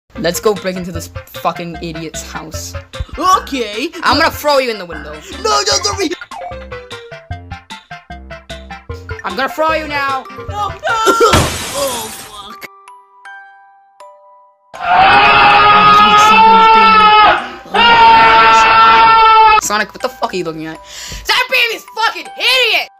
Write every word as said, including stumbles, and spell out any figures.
Let's go break into this fucking idiot's house. Okay. I'm gonna throw you in the window. No, don't throw me. I'm gonna throw you now. No, no. Oh, fuck. Sonic, what the fuck are you looking at? That baby's fucking idiot!